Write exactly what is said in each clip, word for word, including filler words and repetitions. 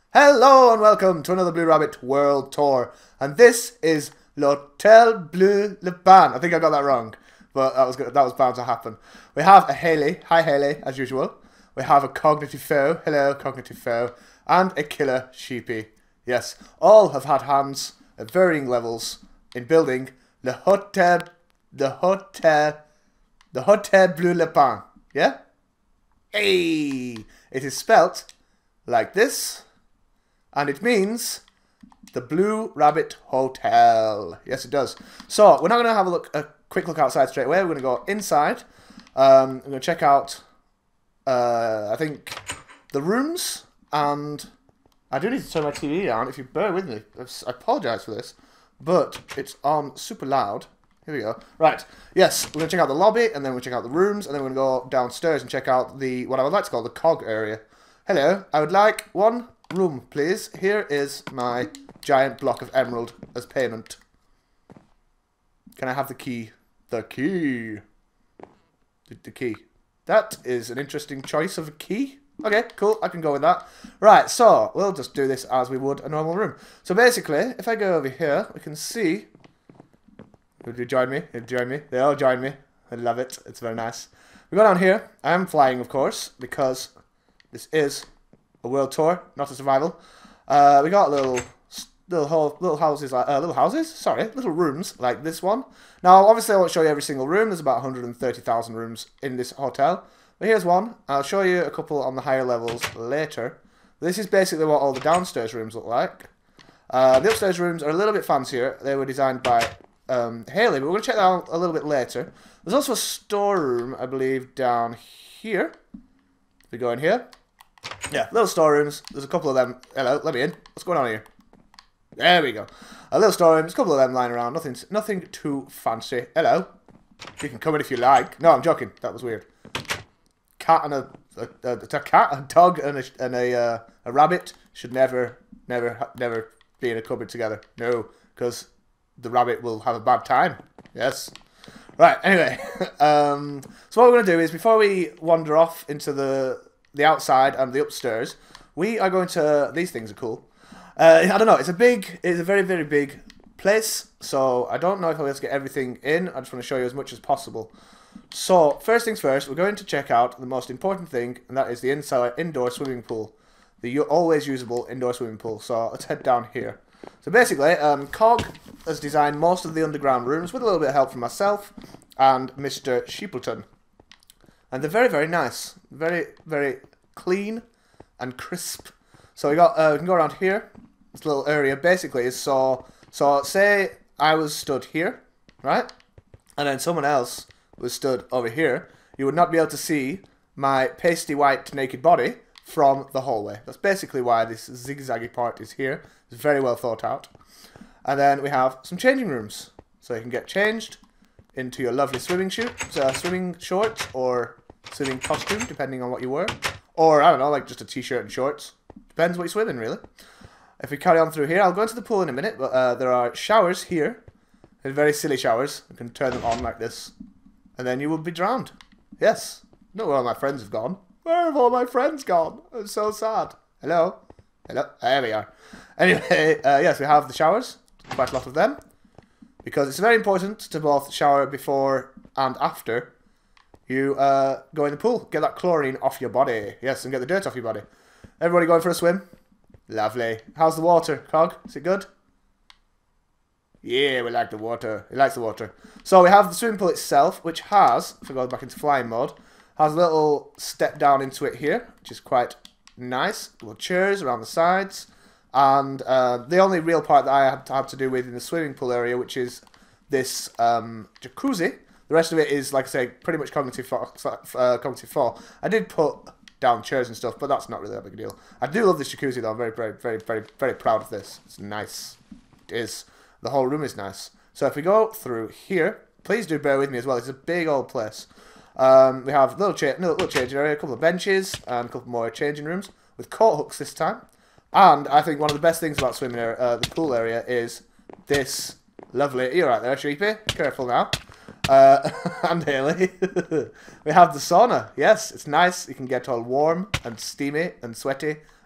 Hello and welcome to another Blue Rabbit World Tour. And this is L'Hotel Bleu Le Pan. I think I got that wrong, but that was good. That was bound to happen. We have a Haley. Hi Haley, as usual. We have a Cognitive Foe. Hello, Cognitive Foe. And a Killer Sheepy. Yes, all have had hands at varying levels in building Le Hotel, the Hotel, the Hotel Bleu Le Pan. Yeah? Hey! It is spelt like this. And it means the Blue Rabbit Hotel. Yes, it does. So, we're not going to have a look, a quick look outside straight away. We're going to go inside. Um, I'm going to check out, uh, I think, the rooms. And I do need to turn my T V down, if you bear with me. I apologise for this. But it's on super loud. Here we go. Right. Yes, we're going to check out the lobby, and then we'll check out the rooms, and then we're going to go downstairs and check out the, what I would like to call the cog area. Hello. I would like one room, please. Here is my giant block of emerald as payment. Can I have the key? The key. The, the key. That is an interesting choice of a key. Okay, cool. I can go with that. Right, so we'll just do this as we would a normal room. So basically, if I go over here, we can see... Would you join me? Would you join me? They all join me. I love it. It's very nice. We go down here. I am flying, of course, because this is a world tour, not a survival. Uh, we got little, little, whole, little houses, like uh, little houses. Sorry, little rooms like this one. Now, obviously, I won't show you every single room. There's about one hundred thirty thousand rooms in this hotel. But here's one. I'll show you a couple on the higher levels later. This is basically what all the downstairs rooms look like. Uh, the upstairs rooms are a little bit fancier. They were designed by um, Haley, but we're going to check that out a little bit later. There's also a storeroom, I believe, down here. We go in here. Yeah, little storerooms. There's a couple of them. Hello, let me in. What's going on here? There we go. A little storeroom. There's a couple of them lying around. Nothing, nothing too fancy. Hello. You can come in if you like. No, I'm joking. That was weird. Cat and a a, a, a cat, a dog, and a and a uh, a rabbit should never, never, never be in a cupboard together. No, because the rabbit will have a bad time. Yes. Right. Anyway, um, so what we're going to do is before we wander off into the the outside and the upstairs, we are going to... These things are cool. Uh, I don't know. It's a big... It's a very, very big place. So I don't know if I'll be able to get everything in. I just want to show you as much as possible. So first things first, we're going to check out the most important thing, and that is the inside indoor swimming pool. The always usable indoor swimming pool. So let's head down here. So basically, um, Cog has designed most of the underground rooms with a little bit of help from myself and Mister Sheepleton. And they're very, very nice. Very, very clean and crisp. So we got, uh, we can go around here. This little area basically is so, so say I was stood here, right? And then someone else was stood over here. You would not be able to see my pasty white naked body from the hallway. That's basically why this zigzaggy part is here. It's very well thought out. And then we have some changing rooms. So you can get changed into your lovely swimming shoot, uh, swimming shorts, or swimming costume, depending on what you wear. Or, I don't know, like just a t-shirt and shorts. Depends what you're swimming, really. If we carry on through here, I'll go into the pool in a minute, but uh, there are showers here. They're very silly showers. You can turn them on like this. And then you will be drowned. Yes. No, where all my friends have gone. Where have all my friends gone? I'm so sad. Hello? Hello? There we are. Anyway, uh, yes, we have the showers. Quite a lot of them. Because it's very important to both shower before and after you uh, go in the pool. Get that chlorine off your body. Yes, and get the dirt off your body. Everybody going for a swim? Lovely. How's the water, Cog? Is it good? Yeah, we like the water. He likes the water. So we have the swimming pool itself, which has, if I go back into flying mode, has a little step down into it here, which is quite nice. Little chairs around the sides. And uh, the only real part that I have to have to do with in the swimming pool area, which is this um, jacuzzi. The rest of it is, like I say, pretty much cognitive four. Uh, cognitive four. I did put down chairs and stuff, but that's not really a big deal. I do love this jacuzzi, though. I'm very, very, very, very, very proud of this. It's nice. It is. The whole room is nice. So if we go through here, please do bear with me as well. It's a big old place. Um, we have a little, cha little changing area, a couple of benches, and a couple more changing rooms with coat hooks this time. And I think one of the best things about swimming area, uh, the pool area is this lovely... You're right there, Sheepy. Careful now. Uh, and Haley. We have the sauna. Yes, it's nice. You can get all warm and steamy and sweaty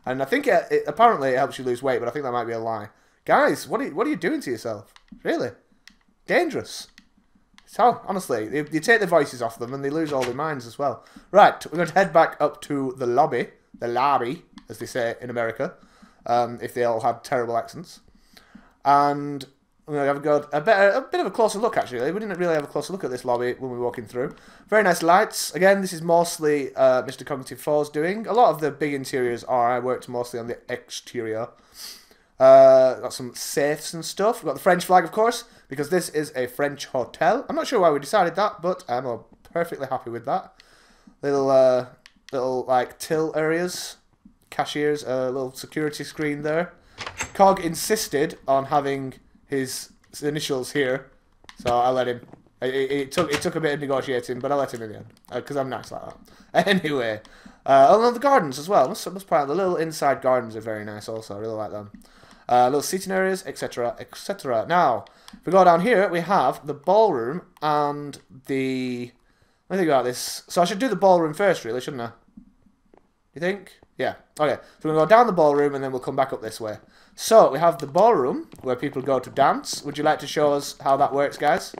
And I think it, it apparently it helps you lose weight, but I think that might be a lie. Guys, what are you, what are you doing to yourself? Really? Dangerous. So, honestly, you, you take the voices off them and they lose all their minds as well. Right, we're going to head back up to the lobby. The lobby, as they say in America. Um, if they all had terrible accents. And we're going to have a, go, a, better, a bit of a closer look, actually. We didn't really have a closer look at this lobby when we were walking through. Very nice lights. Again, this is mostly uh, Mister Cognitive four's doing. A lot of the big interiors are. I worked mostly on the exterior. Uh, got some safes and stuff. We've got the French flag, of course, because this is a French hotel. I'm not sure why we decided that, but I'm uh, perfectly happy with that. Little, uh, little like till areas, cashiers, a uh, little security screen there. Cog insisted on having his initials here, so I let him. It, it, it took it took a bit of negotiating, but I let him in the end because uh, I'm nice like that. Anyway, uh, oh, and the gardens as well. Must must point out the little inside gardens are very nice. Also, I really like them. Uh, little seating areas, et cetera, et cetera. Now, if we go down here, we have the ballroom and the. Let me think about this. So I should do the ballroom first, really, shouldn't I? You think? Yeah. Okay. So we're going to go down the ballroom and then we'll come back up this way. So we have the ballroom where people go to dance. Would you like to show us how that works, guys?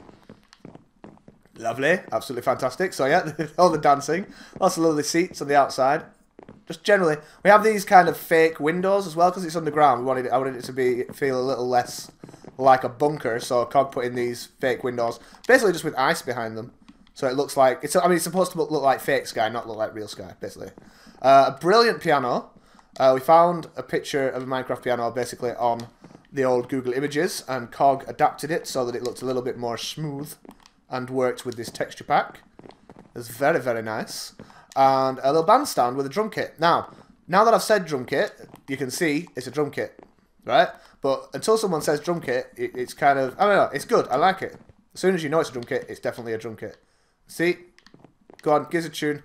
Lovely. Absolutely fantastic. So yeah, all the dancing. Lots of lovely seats on the outside. Just generally, we have these kind of fake windows as well because it's underground. We wanted it, I wanted it to be feel a little less like a bunker. So Cog put in these fake windows, basically just with ice behind them. So it looks like it's. I mean, it's supposed to look like fake sky, not look like real sky, basically. Uh, a brilliant piano. Uh, we found a picture of a Minecraft piano basically on the old Google Images, and Cog adapted it so that it looked a little bit more smooth and worked with this texture pack. It's very, very nice. And a little bandstand with a drum kit. Now, now that I've said drum kit, you can see it's a drum kit, right? But until someone says drum kit, it, it's kind of, I don't know, it's good. I like it. As soon as you know it's a drum kit, it's definitely a drum kit. See? Go on, give us a tune.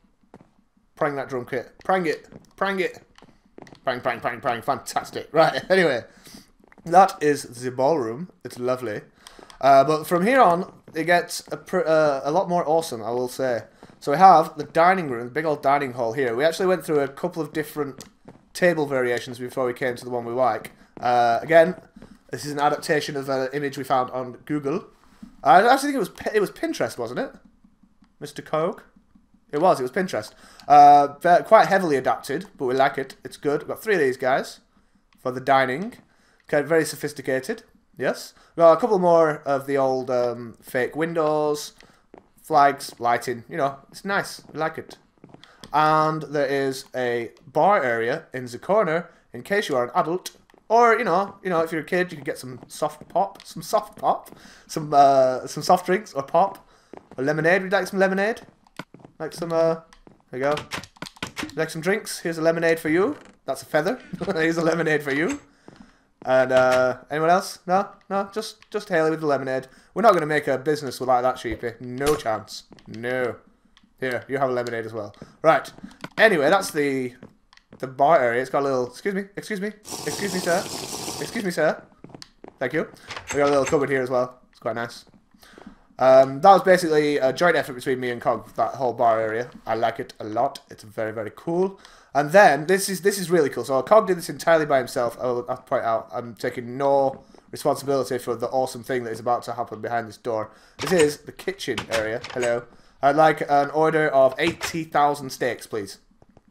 Prang that drum kit. Prang it. Prang it. Prang, prang, prang, prang. Fantastic. Right, anyway. That is the ballroom. It's lovely. Uh, but from here on, it gets a, pr uh, a lot more awesome, I will say. So we have the dining room, the big old dining hall here. We actually went through a couple of different table variations before we came to the one we like. Uh, again, this is an adaptation of an image we found on Google. I actually think it was it was Pinterest, wasn't it? Mister Cog? It was, it was Pinterest. Uh, quite heavily adapted, but we like it. It's good. We've got three of these guys for the dining. Okay, very sophisticated. Yes. We've got a couple more of the old um, fake windows, flags, lighting. You know, it's nice. We like it. And there is a bar area in the corner in case you are an adult. Or, you know, you know, if you're a kid, you can get some soft pop, some soft pop, some uh, some soft drinks or pop, or lemonade. Would you like some lemonade? Like some, uh, there you go. Would you like some drinks? Here's a lemonade for you. That's a feather. Here's a lemonade for you. And, uh, anyone else? No? No? Just, just Haley with the lemonade. We're not going to make a business with like that, Sheepy. No chance. No. Here, you have a lemonade as well. Right. Anyway, that's the... The bar area, it's got a little, excuse me, excuse me, excuse me, sir, excuse me, sir, thank you. We got a little cupboard here as well, it's quite nice. Um, that was basically a joint effort between me and Cog, that whole bar area. I like it a lot, it's very, very cool. And then, this is this is really cool, so Cog did this entirely by himself. I'll have to point out, I'm taking no responsibility for the awesome thing that is about to happen behind this door. This is the kitchen area, hello. I'd like an order of eighty thousand steaks, please.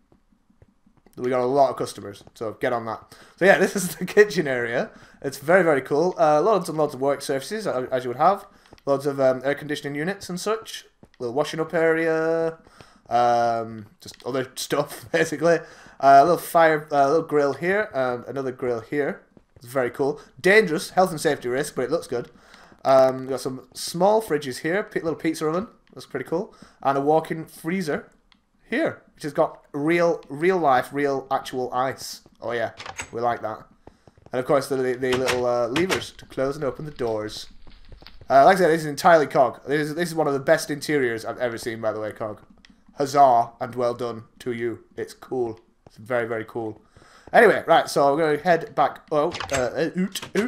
We got a lot of customers, so get on that. So yeah, this is the kitchen area. It's very, very cool. Uh, loads and loads of work surfaces, as you would have. Loads of um, air conditioning units and such. Little washing up area. Um, just other stuff, basically. Uh, a little fire, a uh, little grill here, and another grill here. It's very cool. Dangerous, health and safety risk, but it looks good. Um, we've got some small fridges here, little pizza oven. That's pretty cool. And a walk-in freezer here, which has got real, real life, real actual ice. Oh yeah, we like that. And of course the, the, the little uh, levers to close and open the doors. Uh, like I said, this is entirely Cog. This is, this is one of the best interiors I've ever seen, by the way, Cog. Huzzah and well done to you. It's cool. It's very, very cool. Anyway, right, so we're going to head back. Oh, uh, oot, oot. We're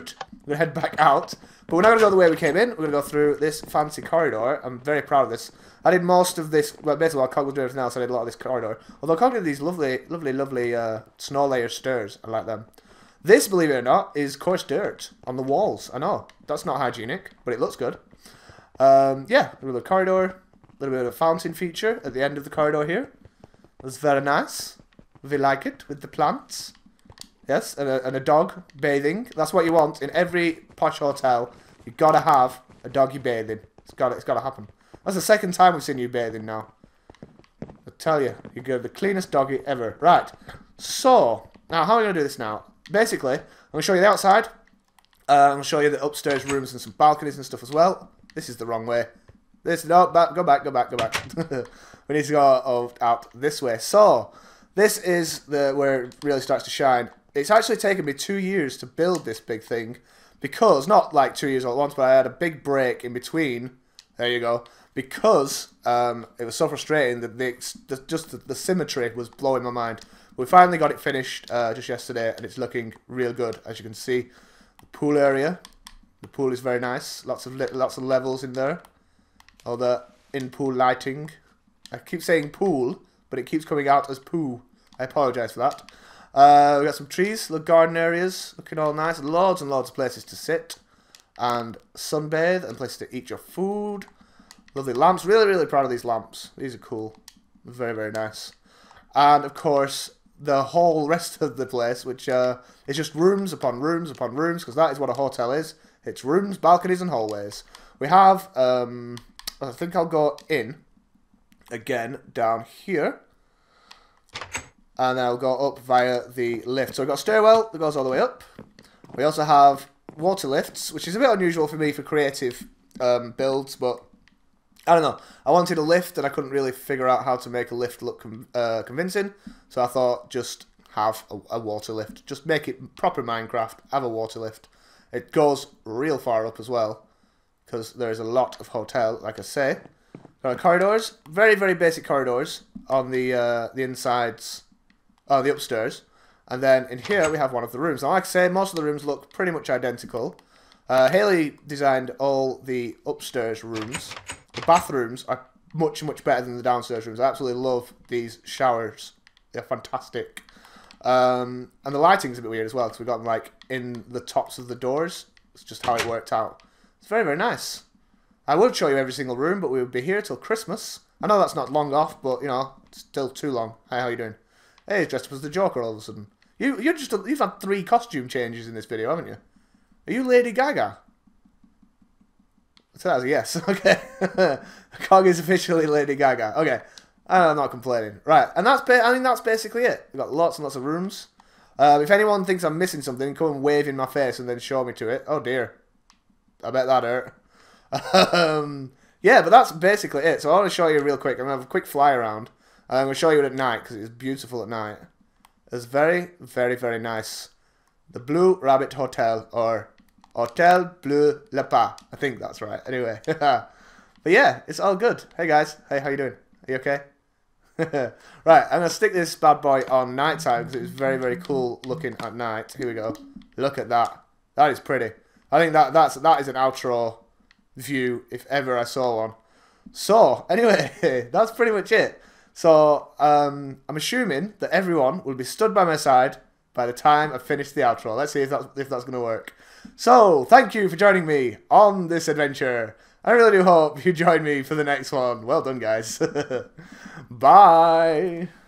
We're going to head back out. But we're not going to go the way we came in. We're going to go through this fancy corridor. I'm very proud of this. I did most of this, well, basically while Cog was doing everything else, I did a lot of this corridor. Although Cog did these lovely, lovely, lovely uh, snow layer stairs. I like them. This, believe it or not, is coarse dirt on the walls. I know, that's not hygienic, but it looks good. Um, yeah, a little corridor, a little bit of a fountain feature at the end of the corridor here. That's very nice. We like it with the plants. Yes, and a, and a dog bathing. That's what you want in every posh hotel. You gotta have a doggy bathing. It's gotta, it's gotta happen. That's the second time we've seen you bathing now. I tell you, you're the cleanest doggy ever. Right. So now, how are we gonna do this now? Basically, I'm gonna show you the outside. Uh, I'm gonna show you the upstairs rooms and some balconies and stuff as well. This is the wrong way. This no, back, go back, go back, go back. We need to go out this way. So this is the where it really starts to shine. It's actually taken me two years to build this big thing, because not like two years all at once, but I had a big break in between. There you go. Because um, it was so frustrating that the, the just the, the symmetry was blowing my mind. We finally got it finished uh, just yesterday, and it's looking real good. As you can see, the pool area. The pool is very nice. Lots of lots of levels in there. All the in-pool lighting. I keep saying pool, but it keeps coming out as poo. I apologise for that. Uh, we got some trees, little garden areas, looking all nice. Loads and loads of places to sit and sunbathe, and places to eat your food. Lovely lamps. Really, really proud of these lamps. These are cool. Very, very nice. And of course, the whole rest of the place, which uh, is just rooms upon rooms upon rooms, because that is what a hotel is. It's rooms, balconies, and hallways. We have, um, I think I'll go in again down here. And then I'll go up via the lift. So we've got a stairwell that goes all the way up. We also have water lifts, which is a bit unusual for me for creative um, builds, but I don't know. I wanted a lift, and I couldn't really figure out how to make a lift look com uh, convincing. So I thought, just have a, a water lift. Just make it proper Minecraft. Have a water lift. It goes real far up as well, because there's a lot of hotel, like I say. Got corridors, very very basic corridors on the uh, the insides, oh the upstairs, and then in here we have one of the rooms. Now, like I say, most of the rooms look pretty much identical. Uh, Haley designed all the upstairs rooms. The bathrooms are much, much better than the downstairs rooms. I absolutely love these showers. They're fantastic. Um, and the lighting's a bit weird as well, because we've got them like in the tops of the doors. It's just how it worked out. It's very, very nice. I would show you every single room, but we would be here till Christmas. I know that's not long off, but, you know, it's still too long. Hi, how you doing? Hey, he's dressed up as the Joker all of a sudden. You, you're just, a, you've had three costume changes in this video, haven't you? Are you Lady Gaga? So that was a yes. Okay. Cog is officially Lady Gaga. Okay. I'm not complaining. Right. And that's ba I think that's basically it. We've got lots and lots of rooms. Uh, if anyone thinks I'm missing something, come and wave in my face and then show me to it. Oh dear. I bet that hurt. um, yeah, but that's basically it. So I want to show you real quick. I'm going to have a quick fly around. I'm going to show you it at night, because it's beautiful at night. It's very, very, very nice. The Blue Rabbit Hotel, or Hotel Bleu Lapin. I think that's right. Anyway. But yeah, it's all good. Hey guys. Hey, how you doing? Are you okay? Right, I'm going to stick this bad boy on nighttime, because it's very, very cool looking at night. Here we go. Look at that. That is pretty. I think that that's that is an outro view, if ever I saw one. So, anyway, that's pretty much it. So, um, I'm assuming that everyone will be stood by my side by the time I finish the outro. Let's see if that's, if that's going to work. So, thank you for joining me on this adventure. I really do hope you join me for the next one. Well done, guys. Bye.